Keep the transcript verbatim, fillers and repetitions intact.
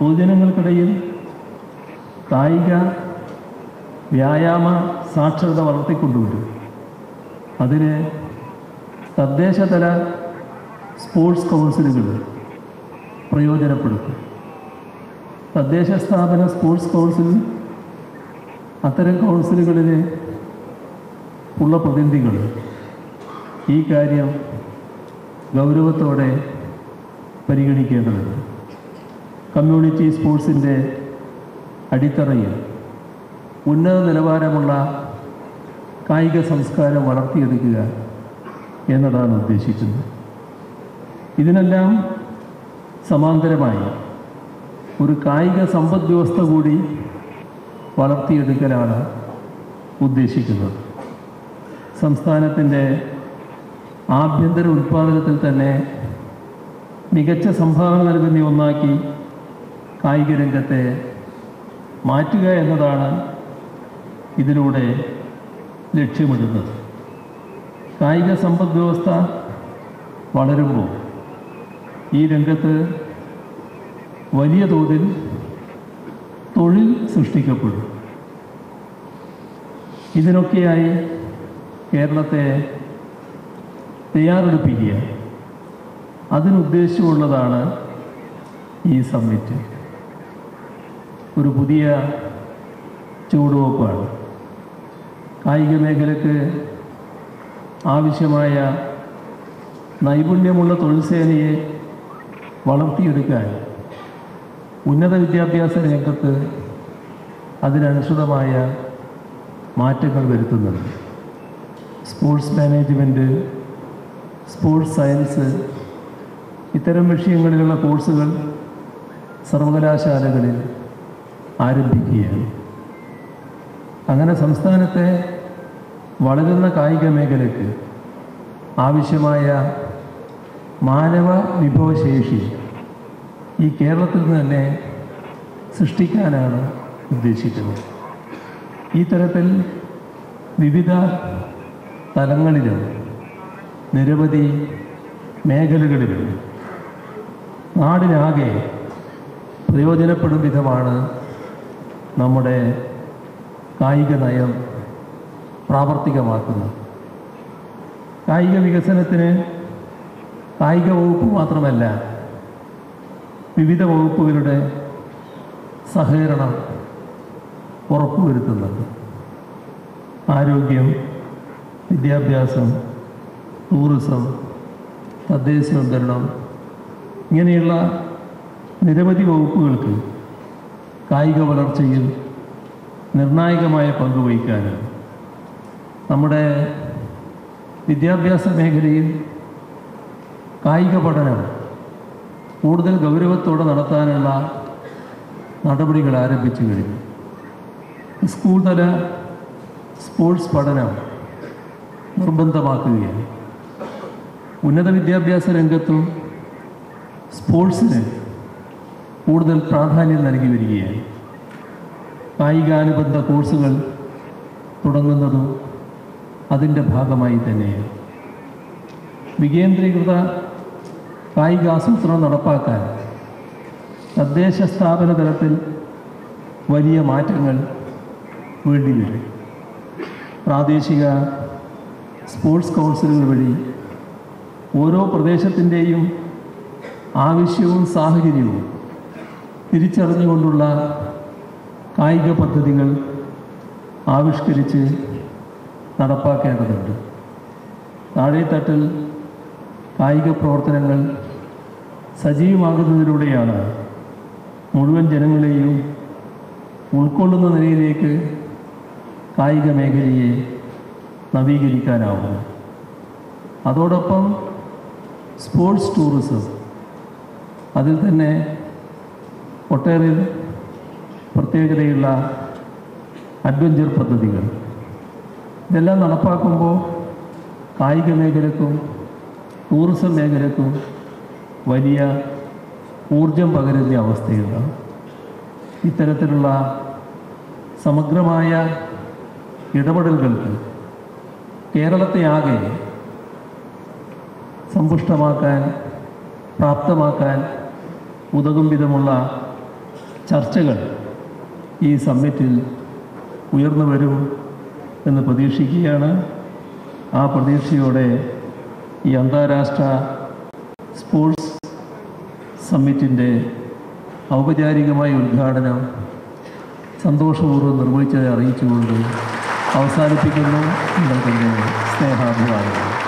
പൊതുജനങ്ങൾക്കിടയിൽ കായിക വ്യായാമ സാക്ഷരത വളർത്തിക്കൊണ്ടുവരും. അതിന് തദ്ദേശതല സ്പോർട്സ് കൗൺസിലുകൾ പ്രയോജനപ്പെടുത്തും. തദ്ദേശ സ്ഥാപന സ്പോർട്സ് കൗൺസിൽ അത്തരം കൗൺസിലുകളിൽ ഉള്ള പ്രതിനിധികൾ ഈ കാര്യം ഗൗരവത്തോടെ പരിഗണിക്കേണ്ടതുണ്ട്. കമ്മ്യൂണിറ്റി സ്പോർട്സിൻ്റെ അടിത്തറയിൽ ഉന്നത നിലവാരമുള്ള കായിക സംസ്കാരം വളർത്തിയെടുക്കുക എന്നതാണ് ഉദ്ദേശിക്കുന്നത്. ഇതിനെല്ലാം സമാന്തരമായി ഒരു കായിക സമ്പദ് വ്യവസ്ഥ കൂടി വളർത്തിയെടുക്കലാണ് ഉദ്ദേശിക്കുന്നത്. സംസ്ഥാനത്തിൻ്റെ ആഭ്യന്തര ഉൽപ്പാദനത്തിൽ തന്നെ മികച്ച സംഭാവന നൽകുന്ന ഒന്നാക്കി കായിക രംഗത്തെ മാറ്റുക എന്നതാണ് ഇതിലൂടെ ലക്ഷ്യമിടുന്നത്. കായിക സമ്പദ് വ്യവസ്ഥ വളരുമ്പോൾ ഈ രംഗത്ത് വലിയ തോതിൽ തൊഴിൽ സൃഷ്ടിക്കപ്പെടും. ഇതിനൊക്കെയായി കേരളത്തെ തയ്യാറെടുപ്പിക്കുക, അതിനുദ്ദേശമുള്ളതാണ് ഈ സമ്മിറ്റ്. ഒരു പുതിയ ചുവടുവെപ്പാണ്. കായിക മേഖലയ്ക്ക് ആവശ്യമായ നൈപുണ്യമുള്ള തൊഴിൽ സേനയെ വളർത്തിയെടുക്കാൻ ഉന്നത വിദ്യാഭ്യാസ രംഗത്ത് അതിനനുസൃതമായ മാറ്റങ്ങൾ വരുത്തുന്നുണ്ട്. സ്പോർട്സ് മാനേജ്മെൻറ്റ്, സ്പോർട്സ് സയൻസ്, ഇത്തരം വിഷയങ്ങളിലുള്ള കോഴ്സുകൾ സർവകലാശാലകളിൽ ആരംഭിക്കുകയാണ്. അങ്ങനെ സംസ്ഥാനത്തെ വളരുന്ന കായിക മേഖലയ്ക്ക് ആവശ്യമായ മാനവ വിഭവശേഷി ഈ കേരളത്തിൽ നിന്ന് തന്നെ സൃഷ്ടിക്കാനാണ് ഉദ്ദേശിക്കുന്നത്. ഈ തരത്തിൽ വിവിധ തലങ്ങളിലും നിരവധി മേഖലകളിലും നാടിനാകെ പ്രയോജനപ്പെടും വിധമാണ് നമ്മുടെ കായിക നയം പ്രാവർത്തികമാക്കുന്നത്. കായിക വികസനത്തിന് കായിക വകുപ്പ് മാത്രമല്ല, വിവിധ വകുപ്പുകളുടെ സഹകരണം ഉറപ്പുവരുത്തുന്നുണ്ട്. ആരോഗ്യം, വിദ്യാഭ്യാസം, ടൂറിസം, തദ്ദേശീയവൽക്കരണം, ഇങ്ങനെയുള്ള നിരവധി വകുപ്പുകൾക്ക് കായിക വളർച്ചയിൽ നിർണായകമായ പങ്ക് വഹിക്കാനും നമ്മുടെ വിദ്യാഭ്യാസ മേഖലയിൽ കായിക പഠനം കൂടുതൽ ഗൗരവത്തോടെ നടത്താനുള്ള നടപടികൾ ആരംഭിച്ചു കഴിഞ്ഞു. സ്കൂൾ തല സ്പോർട്സ് പഠനം നിർബന്ധമാക്കുകയാണ്. ഉന്നത വിദ്യാഭ്യാസ രംഗത്തും സ്പോർട്സിന് കൂടുതൽ പ്രാധാന്യം നൽകി വരികയാണ്. കായികാനുബന്ധ കോഴ്സുകൾ തുടങ്ങുന്നതും അതിൻ്റെ ഭാഗമായി തന്നെയാണ്. വികേന്ദ്രീകൃത കായികാസൂത്രണം നടപ്പാക്കാൻ തദ്ദേശ സ്ഥാപന തലത്തിൽ വലിയ മാറ്റങ്ങൾ വേണ്ടിവരും. പ്രാദേശിക സ്പോർട്സ് കൗൺസിലുകൾ വഴി ഓരോ പ്രദേശത്തിൻ്റെയും ആവശ്യവും സാഹചര്യവും തിരിച്ചറിഞ്ഞുകൊണ്ടുള്ള കായിക പദ്ധതികൾ ആവിഷ്കരിച്ച് നടപ്പാക്കേണ്ടതുണ്ട്. താഴെത്തട്ടിൽ കായിക പ്രവർത്തനങ്ങൾ സജീവമാകുന്നതിലൂടെയാണ് മുഴുവൻ ജനങ്ങളെയും ഉൾക്കൊള്ളുന്ന നിലയിലേക്ക് കായിക മേഖലയെ നവീകരിക്കാനാവും. അതോടൊപ്പം സ്പോർട്സ് ടൂറിസം, അതിൽ തന്നെ ഒട്ടേറെ പ്രത്യേകതയുള്ള അഡ്വഞ്ചർ പദ്ധതികൾ, ഇതെല്ലാം നടപ്പാക്കുമ്പോൾ കായിക മേഖലക്കും ടൂറിസം മേഖലക്കും വലിയ ഊർജം പകരുന്ന അവസ്ഥയുണ്ടാകും. ഇത്തരത്തിലുള്ള സമഗ്രമായ ഇടപെടലുകൾക്ക് കേരളത്തെ ആകെ സമ്പുഷ്ടമാക്കാൻ, പ്രാപ്തമാക്കാൻ ഉതകും വിധമുള്ള ചർച്ചകൾ ഈ സമ്മിറ്റിൽ ഉയർന്നു വരും എന്ന് പ്രതീക്ഷിക്കുകയാണ്. ആ പ്രതീക്ഷയോടെ ഈ അന്താരാഷ്ട്ര സ്പോർട്സ് സമ്മിറ്റിൻ്റെ ഔപചാരികമായ ഉദ്ഘാടനം സന്തോഷപൂർവ്വം നിർവഹിച്ചதை അറിയിച്ചുകൊണ്ട് അവസാനിപ്പിക്കുന്നു. നിങ്ങൾക്കെൻ്റെ സ്നേഹാഭിവാദം.